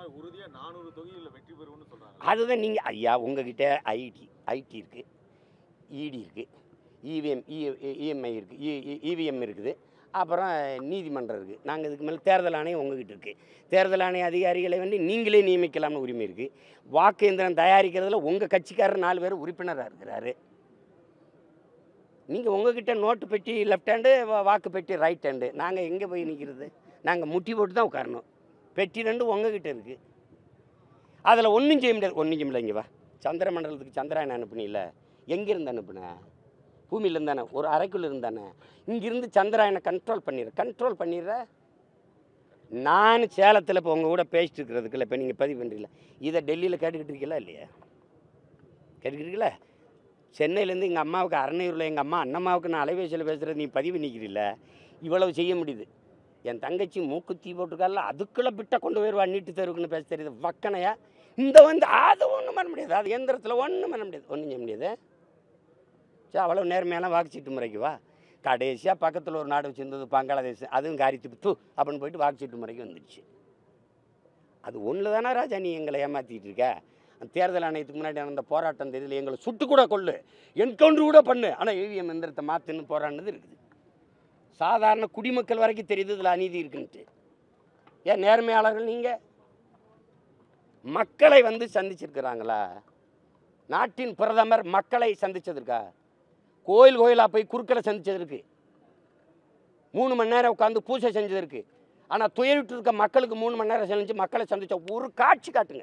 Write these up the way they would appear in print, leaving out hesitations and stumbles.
உறுதியா 400 தொகுதிகளில் வெற்றி பெறுவோம்னு சொல்றாங்க. அதுதான் நீங்கள் ஐயா உங்ககிட்ட ஐடி இருக்குது, இடி இருக்குது, இஎம்ஐ இருக்குது, இவிஎம் இருக்குது, அப்புறம் நீதிமன்றம் இருக்குது. நாங்கள் இதுக்கு மேலே தேர்தல் ஆணையம் உங்ககிட்ட இருக்குது. தேர்தல் ஆணைய அதிகாரிகளை வந்து நீங்களே நியமிக்கலாம்னு உரிமை இருக்குது. வாக்கு எந்திரம் தயாரிக்கிறதுல உங்கள் கட்சிக்காரர் 4 பேர் உறுப்பினராக இருக்கிறாரு. நீங்கள் உங்ககிட்ட நோட்டு பெட்டி லெஃப்ட் ஹேண்டு, வாக்கு பெட்டி ரைட் ஹேண்டு. நாங்கள் எங்கே போய் நிற்கிறது? நாங்கள் முட்டி போட்டு தான் உட்காரணும். பெட்டி 2 உங்ககிட்ட இருக்குது. அதில் ஒன்றும் செய்ய முடியாது. ஒன்றும் செய்ய முடியல. இங்கே வா, சந்திர மண்டலத்துக்கு சந்திராயன் அனுப்புனில்ல, எங்கேருந்து அனுப்புனேன்? பூமியிலேருந்து தானே, ஒரு அறைக்குள்ளே இருந்தானே. இங்கேருந்து சந்திராயனை கண்ட்ரோல் பண்ணிடுற. நான் சேலத்தில் இப்போ உங்கள் கூட பேசிட்டு இருக்கிறதுக்குள்ள இப்போ நீங்கள் பதிவு பண்ணுறீங்களா? இதை டெல்லியில் கேட்டுக்கிட்டு இருக்கீங்களா இல்லையா? கேட்டுக்கிட்டீங்களா? சென்னையிலேருந்து எங்கள் அம்மாவுக்கு அரணையூரில் எங்கள் அண்ணம்மாவுக்கு நான் அலைபேசியில் பேசுகிறது நீ பதிவு நிற்கிறீல்ல. இவ்வளவு செய்ய முடியுது. என் தங்கச்சி மூக்குத்தி போட்டிருக்கால, அதுக்குள்ளே பிட்டை கொண்டு போயிடுவா நீட்டு தேர்வுக்குன்னு பேச தெரியுது. வக்கனையா இந்த வந்து அது ஒன்றும் பண்ண முடியாது. அது எந்திரத்தில் ஒன்றும் பண்ண முடியாது. ஒன்றும் செய்ய முடியாது. சரி, அவ்வளோ நேர்மையான வாக்குச்சீட்டு முறைக்கு வா. கடைசியாக பக்கத்தில் ஒரு நாடு வச்சுருந்தது பங்களாதேஷ், அதுவும் காரித்து தூ அப்படின்னு போயிட்டு வாக்குச்சீட்டு முறைக்கு வந்துடுச்சு. அது ஒன்று தானே ராஜா நீ எங்களை ஏமாற்றிட்டு இருக்க? தேர்தல் ஆணையத்துக்கு முன்னாடி நடந்த போராட்டம் தெரியுது. எங்களை சுட்டு கூட கொள்ளு, என்கவுண்டர் கூட பண்ணு, ஆனால் இவிஎம் எந்திரத்தை மாற்றுன்னு போராடினது இருக்குது. சாதாரண குடிமக்கள் வரைக்கும் தெரியுது இதில் அநீதி இருக்குன்ட்டு. ஏன் நேர்மையாளர்கள் நீங்கள் மக்களை வந்து சந்திச்சிருக்கிறாங்களா? நாட்டின் பிரதமர் மக்களை சந்திச்சதற்கா? கோயிலாக போய் குறுக்களை சந்திச்சதற்கு 3 மணி நேரம் உட்காந்து பூஜை செஞ்சதற்கு. ஆனால் துயரிட்டு இருக்க மக்களுக்கு 3 மணி நேரம் செஞ்சு மக்களை சந்திச்ச ஒரு காட்சி காட்டுங்க.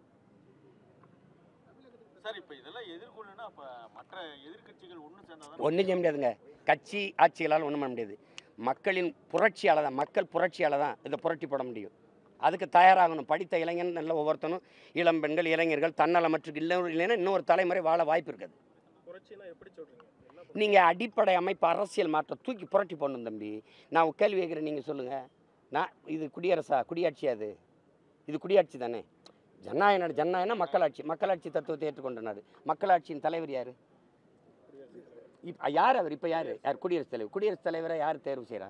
சார், இப்போ இதெல்லாம் எதிர்கொள்ளணும்னா அப்போ மற்ற எதிர்கட்சிகள் ஒன்றும் செய்ய முடியாதுங்க. கட்சி ஆட்சிகளால் ஒன்றும் பண்ண முடியாது. மக்களின் புரட்சியால் தான், மக்கள் புரட்சியால் தான் இதை புரட்டி போட முடியும். அதுக்கு தயாராகணும். படித்த இளைஞன் நல்ல ஒவ்வொருத்தனும், இளம் பெண்கள், இளைஞர்கள், தன்னலமற்று இல்லைன்னா இன்னொரு தலைமுறை வாழ வாய்ப்பு இருக்காது. நீங்கள் அடிப்படை அமைப்பு அரசியல் மாற்றம் தூக்கி புரட்டி போடணும் தம்பி. நான் கேள்வி கேட்குறேன், நீங்கள் சொல்லுங்கள். நான் இது குடியரசா, குடியாட்சி? இது குடியாட்சி தானே. ஜனநாயகம் மக்களாட்சி தத்துவத்தை ஏற்றுக்கொண்ட நாடு. மக்களாட்சியின் தலைவர் யார்? இப்போ யார் அவர்? இப்போ யார் குடியரசுத் தலைவர்? குடியரசுத் தலைவரை யார் தேர்வு செய்கிறா?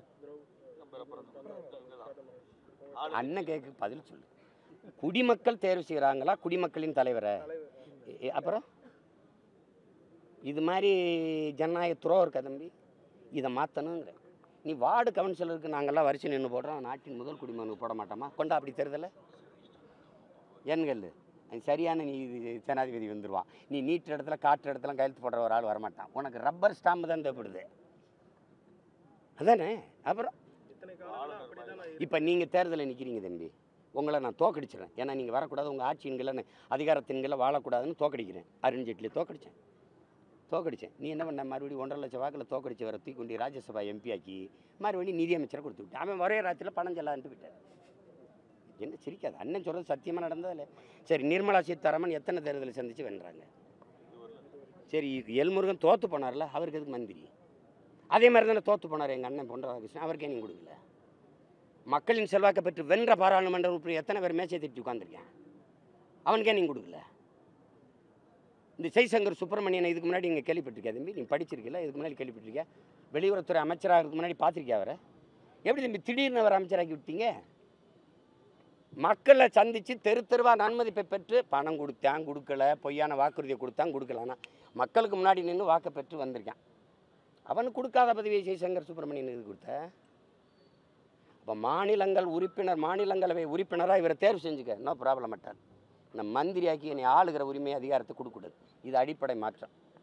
அண்ணன் கேட்க பதில் சொல்லு. குடிமக்கள் தேர்வு செய்கிறாங்களா குடிமக்களின் தலைவரை? அப்புறம் இது மாதிரி ஜனநாயக துறவு இருக்கா தம்பி? இதை மாற்றணுங்கிற. நீ வார்டு கவுன்சிலருக்கு நாங்கள்லாம் வரிசை நின்று போடுறோம், நாட்டின் முதல் குடிமகனுக்கு போட மாட்டோமா? கொண்டா அப்படி தெரிதல எண்கள் சரியான நீ ஜனாதிபதி வந்துடுவான். நீ நீட்டு இடத்துல காற்று இடத்துல கையெழுத்து போடுற ஒரு ஆள் வரமாட்டான். உனக்கு ரப்பர் ஸ்டாம்பு தான் தேவைப்படுது, அதானே? அப்புறம் இப்போ நீங்கள் தேர்தலில் நிற்கிறீங்க தம்பி, உங்களை நான் தோக்கடிச்சிடறேன். ஏன்னா நீங்கள் வரக்கூடாது, உங்கள் ஆட்சியின்களை அதிகாரத்தின்களை வாழக்கூடாதுன்னு தோக்கடிக்கிறேன். அருண்ஜேட்லி தோக்கடித்தேன். நீ என்ன பண்ண? மறுபடியும் 1.5 லட்சம் வாக்கில் தோக்கடிச்சு வர தூக்கி ராஜ்யசபா எம்பி ஆக்கி மறுபடியும் நிதியமைச்சரை கொடுத்து விட்டேன். அவன் ஒரே ராத்திரியில் பணம் செல்லான்ட்டு விட்டார். என்ன சிரிக்காது? அண்ணன் சொல்கிறது சத்தியமாக நடந்ததில்ல. சரி, நிர்மலா சீதாராமன் எத்தனை தேர்தலை சந்தித்து வென்றாங்க? சரி, எல்முருகன் தோற்று போனார்ல, அவருக்கு எதுக்கு மந்திரி? அதே மாதிரி தானே தோற்று போனார் எங்கள் அண்ணன் பொன் ராதாகிருஷ்ணன், அவருக்கே நீங்கள் கொடுக்கல. மக்களின் செல்வாக்கை பெற்று வென்ற பாராளுமன்ற உறுப்பினர் எத்தனை பேர் மேசை தட்டி உட்காந்துருக்கேன், அவனுக்கே நீங்கள் கொடுக்கல. இந்த ஜெய்சங்கர் சுப்பிரமணியனை இதுக்கு முன்னாடி நீங்கள் கேள்விப்பட்டிருக்கா தம்பி? நீங்கள் படிச்சிருக்கீங்களா? இதுக்கு முன்னாடி கேள்விப்பட்டிருக்கா? வெளியுறவுத்துறை அமைச்சராக இதுக்கு முன்னாடி பார்த்துருக்கியா அவரை? எப்படி தம்பி திடீர்னு அவர் அமைச்சராக்கி விட்டீங்க? மக்களை சந்தித்து தெருவாக நன்மதிப்பை பெற்று பணம் கொடுத்தான், கொடுக்கல, பொய்யான வாக்குறுதியை கொடுத்தான், கொடுக்கலன்னா மக்களுக்கு முன்னாடி நின்று வாக்கை பெற்று வந்திருக்கான். அவனுக்கு கொடுக்காத பதவியை ஜெய்சங்கர் சுப்பிரமணியன் இது கொடுத்த. இப்போ மாநிலங்களவை உறுப்பினராக இவரை தேர்வு செஞ்சுக்க, நோ ப்ராப்ளம் அட்டால். இந்த மந்திரியாக்கி என்னை ஆளுகிற உரிமை அதிகாரத்தை கொடுக்கூடாது. இது அடிப்படை மாற்றம்.